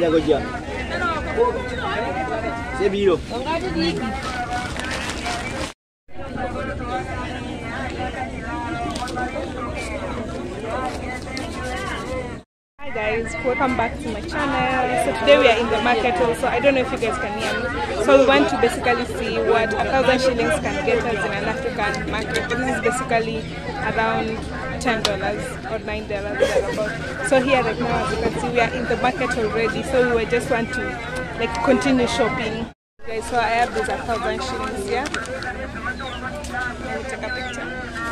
Hi guys, welcome back to my channel. So today we are in the market also. I don't know if you guys can hear me. So we want to basically see what 1,000 shillings can get us in an African market. This is basically around $10 or $9 thereabout. So here right now, as you can see, we are in the market already. So we just want to like continue shopping. Okay, so I have these 1,000 shillings here. Let me take a picture.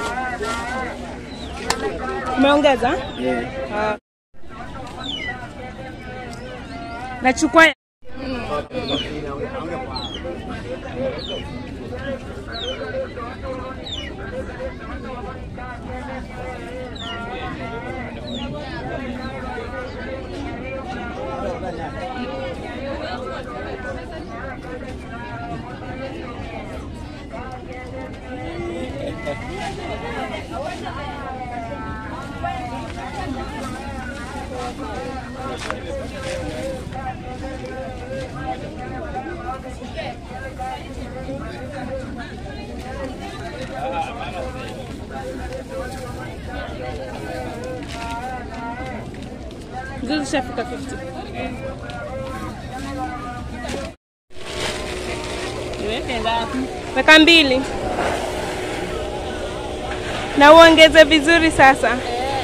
Umeongeza? Yeah. Nachukua This is Africa 50. Weka mbili. Na uongeze vizuri sasa.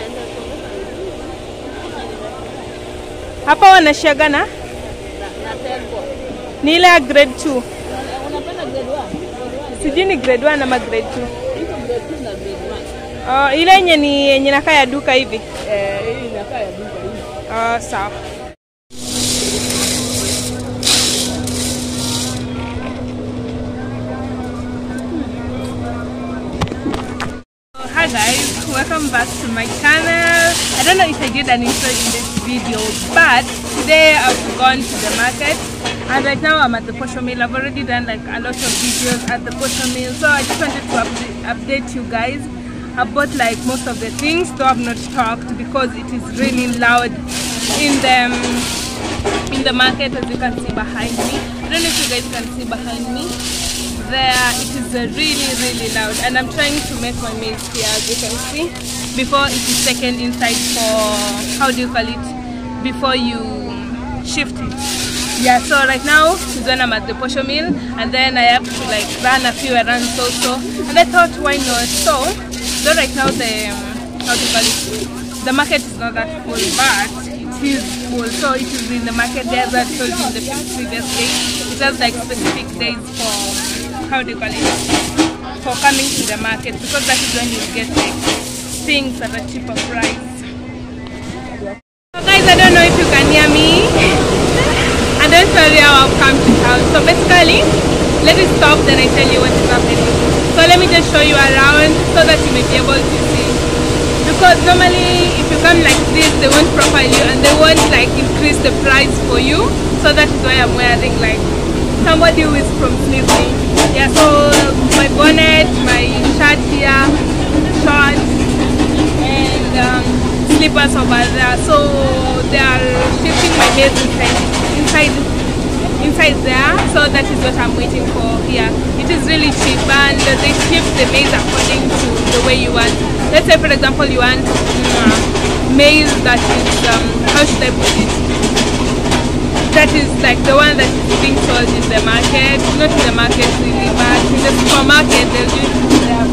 Hapa wanashaga na tempo. Ni ile ya grade 2. Unapenda grade 1? Sijui ni grade 1 ama grade 2. Iko grade 2 na grade 1. Ile yenye inakaa ya duka hivi. Hii inakaa ya duka hivi. Sawa. Hi guys, welcome back to my channel. I don't know if I did an intro in this video, but today I've gone to the market and right now I'm at the Posho Mill. I've already done like a lot of videos at the Posho Mill, so I just wanted to update you guys. I bought like most of the things, though I've not talked because it is really loud in the market, as you can see behind me. I don't know if you guys can see behind me. There it is really loud, and I'm trying to make my maize here, as you can see, before it is taken inside for, how do you call it, before you shift it. Yeah, so right now is when I'm at the Posho Mill, and then I have to like run a few errands also, and I thought why not. So right now the, how do you call it, the market is not that full, but it is full. So it is in the market there, as I told you in the previous day. It has like specific days for, how do you call it, for coming to the market, because that is when you get like things at a cheaper price. So guys, I don't know if you can hear me. And then tell you how I've come to town. So basically, let me stop, then I tell you what is happening. So let me just show you around so that you may be able to see. Because normally if you come like this, they won't profile you and they won't like increase the price for you. So that is why I'm wearing like somebody who is from Sydney. Yeah, so my bonnet, my shirt here, shorts, and slippers over there. So they are shifting my head inside there. So that is what I'm waiting for here. It is really cheap, and they shift the maize according to the way you want. Let's say for example you want maize that is how should I put it? That is like the one that is being sold in the market, not in the market really, but in the supermarket they'll do it to their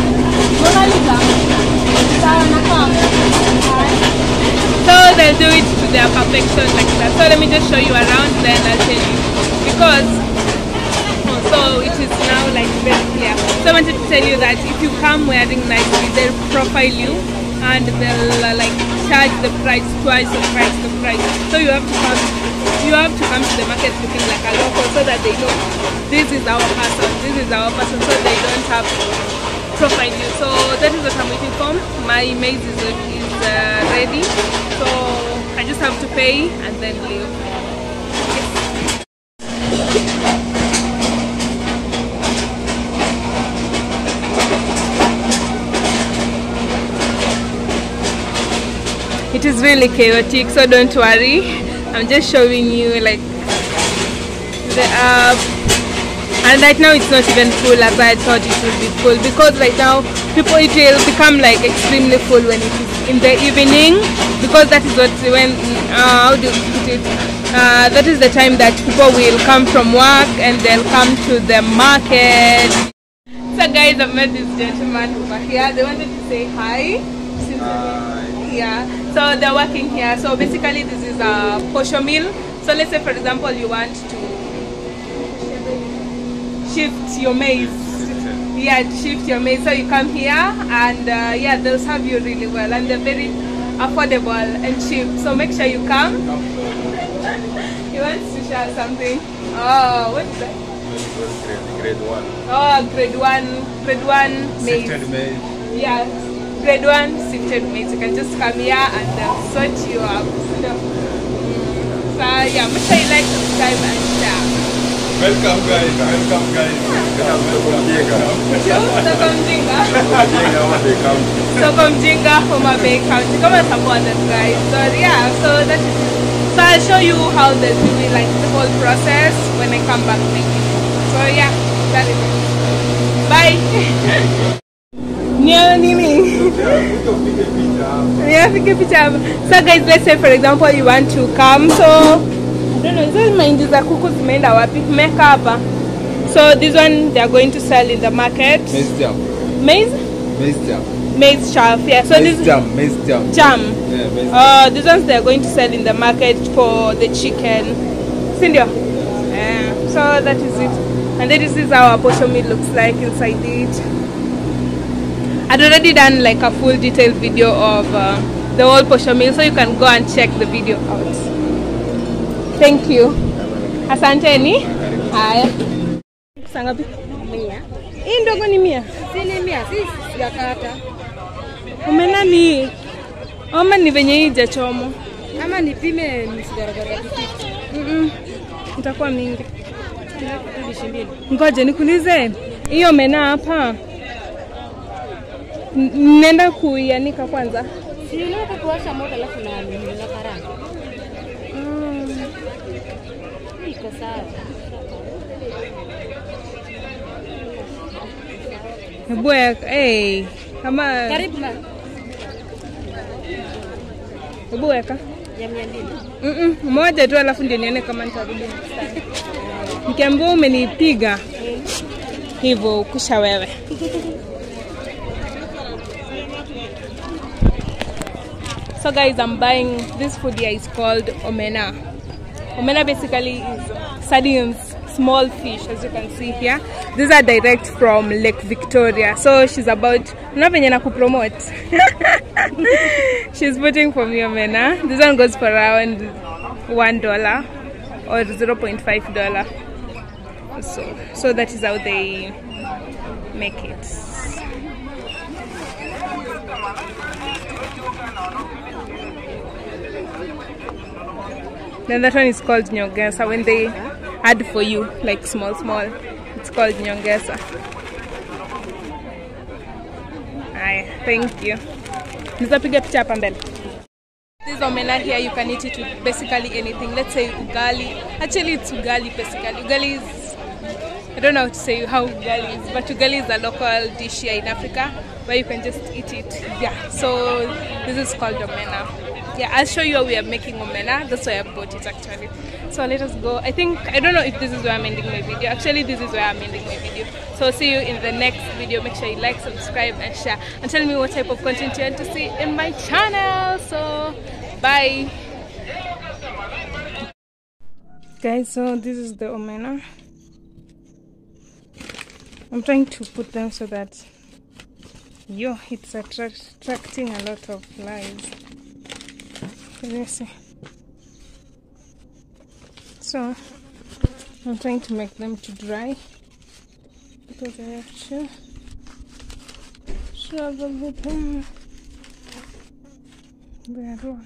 so they'll do it to their perfection like that. So let me just show you around, then I'll tell you. Because so it is now like very clear. So I wanted to tell you that if you come wearing nicely, they'll profile you and they'll like charge the price twice the price. So you have to come to the market looking like a local, so that they know this is our person, so they don't have to profile you. So that is what I'm waiting for. My maize is ready, so I just have to pay and then leave. It is really chaotic, so don't worry. I'm just showing you like the app. And right now it's not even full as I thought it would be full, because right now it will become like extremely full when it is in the evening, because that is what when how do you put it, that is the time that people will come from work and they'll come to the market. So guys, I've met this gentleman over here. They wanted to say hi. Yeah, so they're working here. So basically this is a posho mill. So let's say for example you want to shift your maize. Yeah, shift your maize. So you come here and yeah, they'll serve you really well, and they're very affordable and cheap. So make sure you come. He wants to share something. Oh, what is that? Grade 1. Oh, grade 1 maize. Sifted maize. Yeah, grade 1 sifted maize. You can just come here and they'll sort you up. So yeah, make sure you like, subscribe and share. Welcome guys, welcome guys. Welcome Jinga. Soko Mjinga, Homa Bay County. Come and support us guys. So yeah, so that is it. So I'll show you how they do it, like the whole process when I come back making. So yeah, that is it. Bye. So guys, let's say for example you want to come, so I don't know, is that mind is a kuku zimeenda wapi? Meka hapa. So this one they are going to sell in the market. Maize jam. Maize? Maize jam. Maize chaff, yeah. So maize this jam, maize jam. Jam. Yeah, maize jam. These ones they are going to sell in the market for the chicken. Sindio? Yeah. So that is it. And then this is how our posho meal looks like inside it. I'd already done like a full detailed video of the whole posho meal, so you can go and check the video out. Thank you. Asanteni. Haya. Sangapi? 100. Hii ndogo ni 100. Si ni 100, si sijakata. Omena ni oma ni venye hii jachomo. Ama nipime msigaragara ya 50. Itakuwa mingi. Tulishimbili. Ngoje nikuulize. Hiyo omena hapa. Nenda kuianika kwanza. Si unataka kuwasha moto alafu na karanga. Iko sawa. Hebu kama Karibu ma. hebu weka. Ya 200. Moja tu alafu ndio nione kama nitarudi. Nikiambiwa umenipiga hivyo kusha wewe. So guys, I'm buying this food here. It's called omena. Omena basically is sardines, small fish, as you can see here. These are direct from Lake Victoria. So she's about promote. She's putting for me omena. This one goes for around $1 or $0.5. So that is how they make it. Then that one is called nyongesa. When they add for you, like small, it's called nyongesa. Aye, thank you. Nitapiga picha hapa mbele. This omena here, you can eat it with basically anything. Let's say ugali. Actually, it's ugali basically. Ugali is, I don't know how to say how ugali is, but ugali is a local dish here in Africa where you can just eat it. Yeah, so this is called omena. Yeah, I'll show you how we are making omena. That's why I bought it actually. So let us go. I don't know if this is where I'm ending my video. Actually, this is where I'm ending my video. So see you in the next video. Make sure you like, subscribe and share. And tell me what type of content you want to see in my channel. So bye. Guys, so this is the omena. I'm trying to put them so that it's attracting a lot of flies. Can you see? So I'm trying to make them to dry because I have to struggle with them. They are not.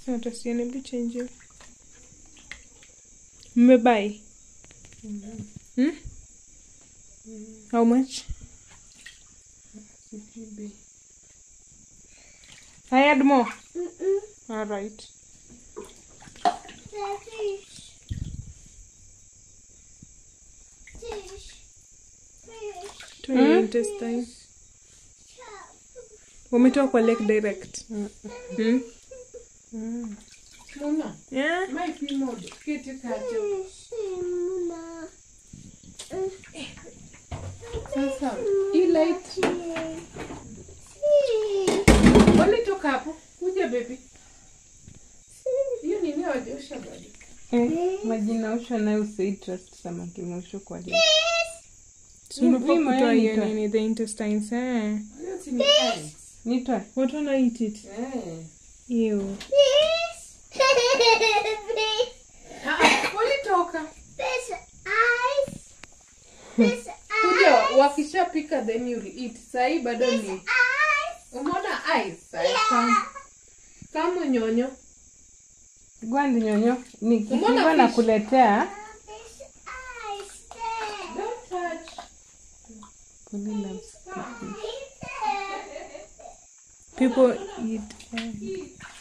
Hata sioni hebu change. Mmebuy? How much? I add more? All right. Intestine. Umetoka kwa Lake Direct. Mama. Yeah. My mode. Kiti kacho. Sasa, hii light. Wale toka hapo. Kuja baby. Hiyo nini wajeosha bado? Majina usho na usai trust samaki usho kwa leo. So unapokutoa hiyo nini the intestines Nitoa. What wanna eat it? Ew. Wale toka. Kuja wakishapika then you eat. Sai bado ni. Umeona ice? Kama nyonyo. Gwandi nyonyo. Nikiwa nakuletea. Don't touch. Kuli loves cookies. People eat